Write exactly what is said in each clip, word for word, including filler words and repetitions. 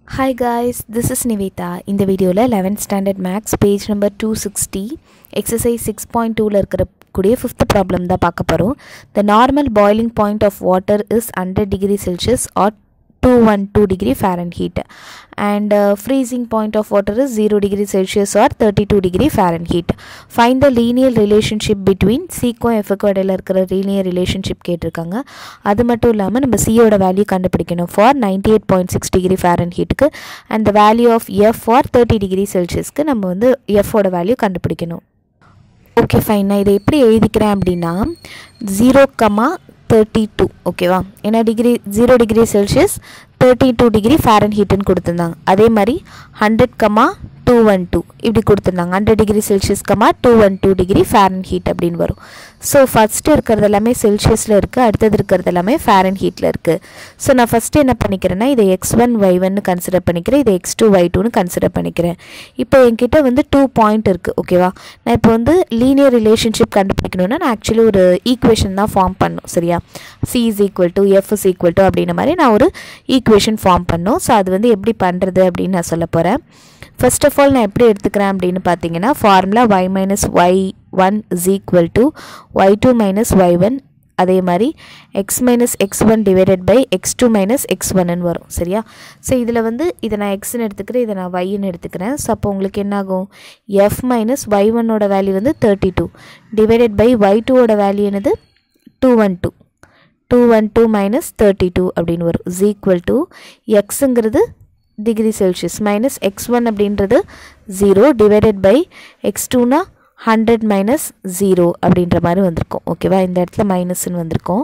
Hi guys, this is Nivita. In the video eleventh standard max page number two sixty exercise six point two la irukra kudiya fifth problem da paaka porom. The normal boiling point of water is one hundred degree Celsius or two hundred twelve degree Fahrenheit and uh, freezing point of water is zero degree Celsius or thirty-two degree Fahrenheit. Find the linear relationship between C க்கும் F க்கும் இடையில இருக்கிற linear relationship கேட்டிருக்காங்க. அது மட்டும் இல்லாம நம்ம C ஓட வேல்யூ கண்டுபிடிக்கணும் for ninety-eight point six degree Fahrenheit க்கு and the value of F for thirty degree Celsius க்கு நம்ம வந்து F ஓட வேல்யூ கண்டுபிடிக்கணும். ஓகே ஃபைன், நான் இதை எப்படி எழுதிக்கிறேன் அப்படின்னா zero thirty-two ஓகேவா, ஏன்னா degree zero degree Celsius thirty two degree ஃபாரன்ஹீட்னு கொடுத்துருந்தாங்க. அதே மாதிரி hundred comma two one two இப்படி கொடுத்துருந்தாங்க. Hundred degree Celsius comma two one two degree Fahrenheit அப்படின்னு வரும். ஸோ ஃபஸ்ட்டு இருக்கிறது எல்லாமே செல்சியஸில் இருக்குது, அடுத்தது இருக்கிறது எல்லாமே ஃபாரன்ஹீட்டில் இருக்குது. ஸோ நான் ஃபஸ்ட்டு என்ன பண்ணிக்கிறேன்னா இதை எக்ஸ் ஒன் ஒய் ஒன்னு கன்சிடர் பண்ணிக்கிறேன், இதை எக்ஸ் டூ ஒய் டூன்னு கன்சிடர் பண்ணிக்கிறேன். இப்போ என்கிட்ட வந்து டூ பாயிண்ட் இருக்குது ஓகேவா. நான் இப்போ வந்து லீனியர் ரிலேஷன்ஷிப் கண்டுபிடிக்கணுன்னா நான் ஆக்சுவலி ஒரு ஈக்குவேஷன் தான் ஃபார்ம் பண்ணணும் சரியா. C is equal to F is equal to அப்படின்ற மாதிரி நான் ஒரு ஈக்குவேஷன் ஃபார்ம் பண்ணணும். ஸோ அது வந்து எப்படி பண்ணுறது அப்படின்னு நான் சொல்ல போகிறேன். ஃபர்ஸ்ட் ஆஃப் ஆல் நான் எப்படி எடுத்துக்கிறேன் அப்படின்னு பார்த்தீங்கன்னா formula y minus y one is equal to y two minus y one, அதே மாதிரி x minus x one divided by x two minus x ஒன்னு வரும் சரியா. ஸோ இதில் வந்து இதை நான் எக்ஸ்ன்னு எடுத்துக்கிறேன், இதை நான் ஒய்ன்னு எடுத்துக்கிறேன். ஸோ அப்போ உங்களுக்கு என்னாகும், எஃப் மைனஸ் ஒய் ஒன்னோட வேல்யூ வந்து thirty two divided by y டூவோட வேல்யூ என்னது two one two two one two minus thirty two அப்படின்னு வரும் இஸ் ஈக்குவல் டு எக்ஸுங்கிறது degree Celsius minus x one அப்படின்றது ஜீரோ டிவைடட் பை எக்ஸ் டூனா hundred minus zero அப்படின்ற மாதிரி வந்திருக்கும் ஓகேவா. இந்த இடத்துல மைனஸ்ன்னு வந்திருக்கும்.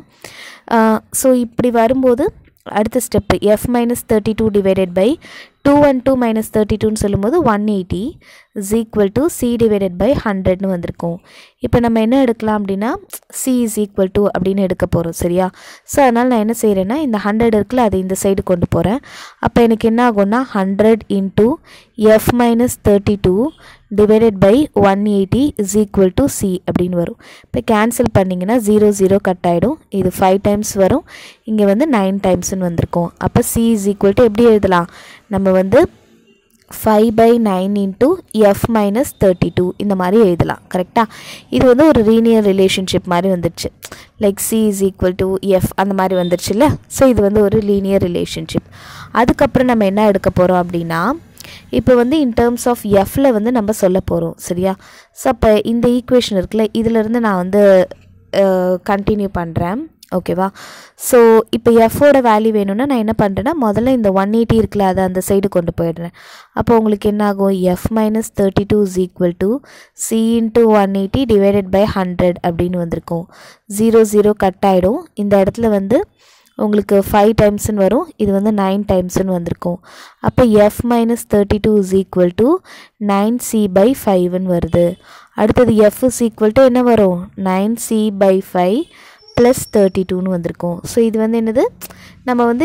ஸோ இப்படி வரும்போது அடுத்த step F minus thirty two divided by two one two minus thirty டூன்னு சொல்லும்போது one eighty is equal to C divided by ஹண்ட்ரட்னு வந்திருக்கும். இப்போ நம்ம என்ன எடுக்கலாம் அப்படின்னா சி இஸ் ஈக்குவல் டு அப்படின்னு எடுக்க போகிறோம் சரியா. ஸோ அதனால் நான் என்ன செய்கிறேன்னா இந்த ஹண்ட்ரட் இருக்குல்ல அதை இந்த சைடு கொண்டு போகிறேன். அப்போ எனக்கு என்ன ஆகும்னா hundred into F minus thirty two divided by one eighty is equal to C அப்படின்னு வரும். இப்போ கேன்சல் பண்ணிங்கன்னா ஜீரோ ஜீரோ கட் ஆகிடும், இது ஃபைவ் டைம்ஸ் வரும், இங்கே வந்து நைன் டைம்ஸ்னு வந்திருக்கும். அப்போ சி இஸ் ஈக்குவல் டு எப்படி எழுதலாம், நம்ம வந்து five by nine into F minus thirty two இந்த மாதிரி எழுதலாம் கரெக்டாக. இது வந்து ஒரு லீனியர் ரிலேஷன்ஷிப் மாதிரி வந்துடுச்சு, like C is equal to F அந்த மாதிரி வந்துடுச்சுல்ல. ஸோ இது வந்து ஒரு லீனியர் ரிலேஷன்ஷிப். அதுக்கப்புறம் நம்ம என்ன எடுக்க போகிறோம் அப்படின்னா இப்போ வந்து இன் டேர்ம்ஸ் ஆஃப் எஃப்ல வந்து நம்ம சொல்ல போகிறோம் சரியா. ஸோ அப்போ இந்த ஈக்குவேஷன் இருக்குல்ல இதிலேருந்து நான் வந்து கண்டினியூ பண்ணுறேன் ஓகேவா. ஸோ இப்போ எஃபோட வேல்யூ வேணும்னா நான் என்ன பண்ணுறேன்னா முதல்ல இந்த ஒன் எயிட்டி இருக்குல்ல அதை அந்த சைடு கொண்டு போயிடுறேன். அப்போ உங்களுக்கு என்ன ஆகும், F minus thirty two is equal to C into one eighty divided by hundred அப்படின்னு வந்திருக்கும். ஜீரோ ஜீரோ கட் ஆகிடும், இந்த இடத்துல வந்து உங்களுக்கு ஃபைவ் டைம்ஸ்ன்னு வரும், இது வந்து நைன் டைம்ஸ்ன்னு வந்திருக்கும். அப்போ F minus thirty two is equal to nine C by ஃபைவ்னு வருது. அடுத்தது எஃப் இஸ் ஈக்குவல் டு என்ன வரும், nine C by five plus thirty டூன்னு வந்திருக்கும். ஸோ இது வந்து என்னது, நம்ம வந்து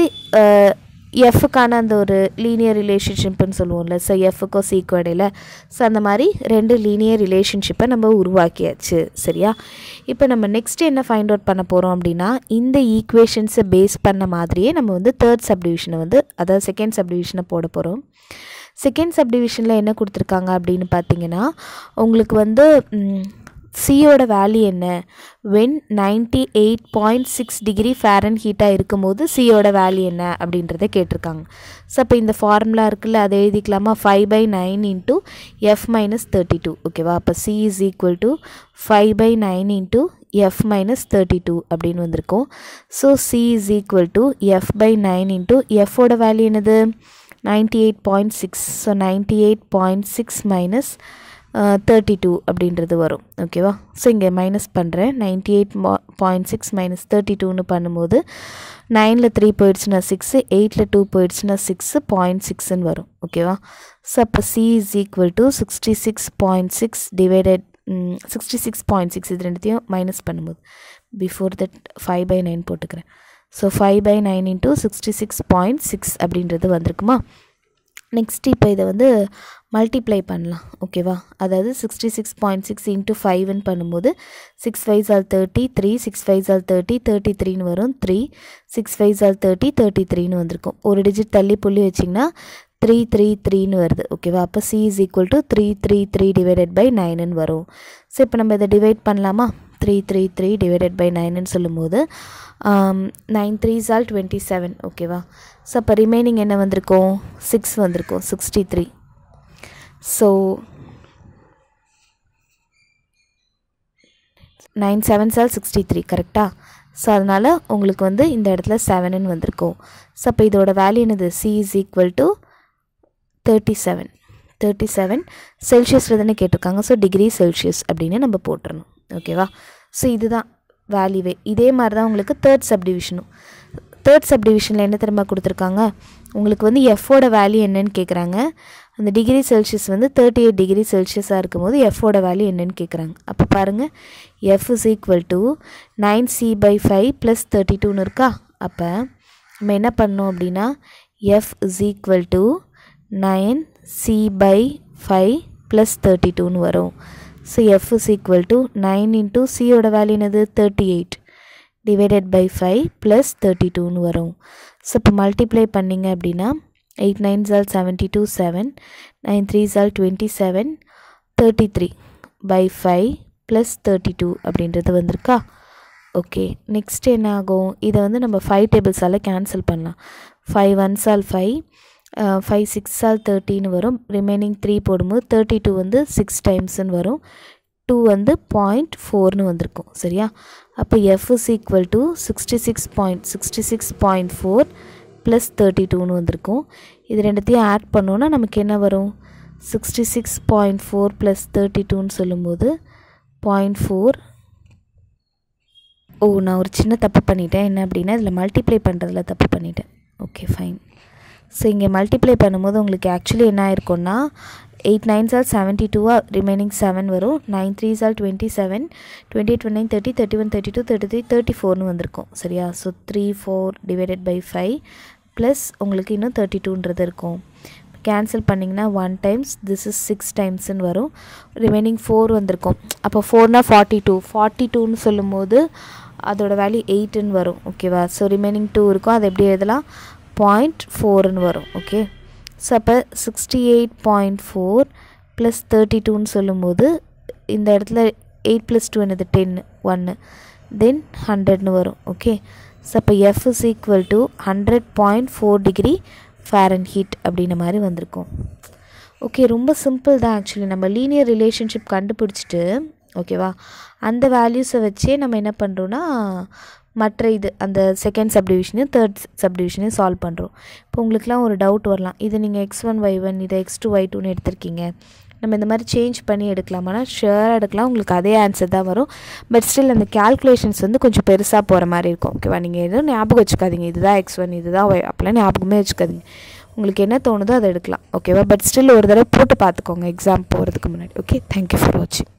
எஃப்க்கான அந்த ஒரு லீனியர் ரிலேஷன்ஷிப்புன்னு சொல்லுவோம்ல. ஸோ எஃப்க்கும் சிக்கும் இடையில ஸோ அந்த மாதிரி ரெண்டு லீனியர் ரிலேஷன்ஷிப்பை நம்ம உருவாக்கியாச்சு சரியா. இப்போ நம்ம நெக்ஸ்ட் என்ன ஃபைண்ட் அவுட் பண்ண போகிறோம் அப்படின்னா இந்த ஈக்குவேஷன்ஸை பேஸ் பண்ண மாதிரியே நம்ம வந்து தேர்ட் சப்டிவிஷனை வந்து அதாவது செகண்ட் சப்டிவிஷனை போட போகிறோம். செகண்ட் சப்டிவிஷனில் என்ன கொடுத்துருக்காங்க அப்படின்னு பார்த்தீங்கன்னா உங்களுக்கு வந்து சியோட வேல்யூ என்ன, when ninety eight point six degree ஃபாரன்ஹீட்டாக இருக்கும்போது சியோட வேல்யூ என்ன அப்படின்றத கேட்டிருக்காங்க. ஸோ அப்போ இந்த ஃபார்முலா இருக்குல்ல அதை எழுதிக்கலாமா, five by nine into F minus thirty two ஓகேவா. அப்போ C is equal to five by nine into F minus thirty two அப்படின்னு வந்திருக்கும். So C is equal to F by nine into எஃபோட வேல்யூ என்னது ninety eight point six so ninety eight point six minus thirty two அப்படின்றது வரும் ஓகேவா. So இங்கே minus பண்ணுறேன், ninety eight point six minus thirty டூன்னு பண்ணும்போது நைனில் த்ரீ போயிடுச்சுன்னா சிக்ஸு, எயிட்டில் டூ போயிடுச்சுன்னா சிக்ஸு பாயிண்ட் சிக்ஸ்ன்னு வரும் ஓகேவா. ஸோ அப்போ C is equal to sixty six point six divided sixty six point six இது ரெண்டுத்தையும் மைனஸ் பண்ணும்போது before that five by nine போட்டுக்கிறேன். So five by nine into sixty six point six அப்படின்றது வந்திருக்குமா. Next இப்போ இதை வந்து மல்டிப்ளை பண்ணலாம் ஓகேவா. அதாவது sixty six point six into ஃபைவ்னு பண்ணும்போது six five all thirty three six five all thirty thirty த்ரீன்னு வரும். Three six five all thirty thirty த்ரீன்னு வந்திருக்கும். ஒரு டிஜிட் தள்ளி புள்ளி வச்சிங்கன்னா த்ரீ த்ரீ த்ரீன்னு வருது ஓகேவா. அப்போ C is equal to three three three divided by நைனுன்னு வரும். ஸோ இப்போ நம்ம இதை டிவைட் பண்ணலாமா. Three three three divided by நைனுன்னு சொல்லும்போது nine threes are twenty seven ஓகேவா. ஸோ அப்போ ரிமைனிங் என்ன வந்திருக்கும், சிக்ஸ் வந்திருக்கும், sixty three. So nine sevens are sixty three கரெக்டாக. ஸோ அதனால் உங்களுக்கு வந்து இந்த இடத்துல செவனுன்னு வந்திருக்கும். ஸோ அப்போ இதோட வேல்யூ என்னது, C is equal to thirty seven thirty seven செல்சியஸில் தானே கேட்டிருக்காங்க. ஸோ டிகிரி செல்சியஸ் அப்படின்னு நம்ம போட்டுறணும் ஓகேவா. ஸோ இதுதான் வேல்யூவே. இதே மாதிரி தான் உங்களுக்கு தேர்ட் சப்டிவிஷனும். தேர்ட் சப்டிவிஷனில் என்ன திரும்ப கொடுத்துருக்காங்க, உங்களுக்கு வந்து எஃபோட வேல்யூ என்னன்னு கேட்குறாங்க. அந்த டிகிரி செல்சியஸ் வந்து தேர்ட்டி எயிட் டிகிரி செல்சியஸாக இருக்கும் போது எஃபோட வேல்யூ என்னன்னு கேட்குறாங்க. அப்போ பாருங்கள், F is equal to nine C by five plus thirty டூன்னு இருக்கா. அப்போ நம்ம என்ன பண்ணோம் அப்படின்னா F is equal to nine C by five plus thirty டூன்னு வரும். So F is equal to nine into சியோட வேல்யூ என்னது thirty eight divided by five plus thirty டூன்னு வரும். ஸோ இப்போ மல்டிப்ளை பண்ணிங்க அப்படின்னா eight nines are seventy two seven, nine threes are twenty seven, thirty three by five plus thirty two அப்படின்றது வந்திருக்கா. Okay, next என்ன ஆகும், இதை வந்து நம்ம ஃபைவ் டேபிள்ஸால் கேன்சல் பண்ணலாம். Five ones are five, five sixes are தேர்ட்டின்னு வரும். ரிமைனிங் த்ரீ போடும்போது தேர்ட்டி டூ வந்து சிக்ஸ் டைம்ஸ்ன்னு வரும். டூ வந்து பாயிண்ட் ஃபோர்னு வந்திருக்கும் சரியா. அப்போ F is equal to sixty six point sixty six point four plus thirty டூன்னு வந்திருக்கும். இது ரெண்டுத்தையும் ஆட் பண்ணோன்னா நமக்கு என்ன வரும், sixty six point four plus thirty டூன்னு சொல்லும்போது பாயிண்ட் ஃபோர். ஓ நான் ஒரு சின்ன தப்பு பண்ணிட்டேன். என்ன அப்படின்னா இதில் மல்டிப்ளை பண்ணுறதுல தப்பு பண்ணிட்டேன். Okay fine. ஸோ இங்கே மல்டிப்ளை பண்ணும்போது உங்களுக்கு ஆக்சுவலி என்ன ஆயிருக்கும்னா எயிட் நைன்ஸ் ஆல் செவன்ட்டி டூவாக ரிமைனிங் செவன் வரும். Nine threes are twenty seven, twenty eight twenty nine thirty, thirty one thirty two thirty three thirty ஃபோர்னு வந்திருக்கும் சரியா. So three four divided by five plus உங்களுக்கு இன்னும் thirty டூன்றது இருக்கும். Cancel பண்ணிங்கன்னா one times, this is six டைம்ஸ்ன்னு வரும். ரிமைனிங் ஃபோர் வந்திருக்கும். அப்போ ஃபோர்னா ஃபார்ட்டி டூ ஃபார்ட்டி டூன்னு சொல்லும் போது அதோட வேல்யூ எயிட்டுன்னு வரும் ஓகேவா. ஸோ ரிமைனிங் டூ இருக்கும், அதை எப்படி எழுதலாம், பாயிண்ட் ஃபோர்னு வரும் ஓகே. ஸோ அப்போ sixty eight point four plus thirty டூன்னு சொல்லும்போது இந்த இடத்துல எயிட் ப்ளஸ் டூ என்னது டென்னு, ஒன்று, தென் ஹண்ட்ரட்னு வரும் ஓகே. ஸோ அப்போ F is equal to hundred point four degree fahrenheit அப்படின்ற மாதிரி வந்திருக்கும். ஓகே, ரொம்ப சிம்பிள் தான் ஆக்சுவலி. நம்ம லீனியர் ரிலேஷன்ஷிப் கண்டுபிடிச்சிட்டு ஓகேவா, அந்த வேல்யூஸை வச்சே நம்ம என்ன பண்ணுறோன்னா மற்ற இது அந்த செகண்ட் சப்டிவிஷனையும் தேர்ட் சப்டிவிஷனையும் சால்வ் பண்ணுறோம். இப்போ உங்களுக்குலாம் ஒரு டவுட் வரலாம், இது நீங்கள் எக்ஸ் ஒன் ஒய் ஒன் இதை எக்ஸ் டூ ஒய் டூன்னு எடுத்திருக்கீங்க, நம்ம இந்த மாதிரி சேஞ்ச் பண்ணி எடுக்கலாமானா ஷுவராக எடுக்கலாம், உங்களுக்கு அதே ஆன்சர் தான் வரும். பட் ஸ்டில் அந்த கேல்குலேஷன்ஸ் வந்து கொஞ்சம் பெருசாக போகிற மாதிரி இருக்கும் ஓகேவா. நீங்கள் எதுவும் ஞாபகம் வச்சுக்காதீங்க, இதுதான் எக்ஸ் ஒன் இதுதான் ஒய் அப்போலாம் ஞாபகமே வச்சுக்காதீங்க. உங்களுக்கு என்ன தோணுதோ அதை எடுக்கலாம் ஓகேவா. பட் ஸ்டில் ஒரு தடவை போட்டு பார்த்துக்கோங்க எக்ஸாம் போகிறதுக்கு முன்னாடி. ஓகே, தேங்க்யூ ஃபார் வாட்சிங்.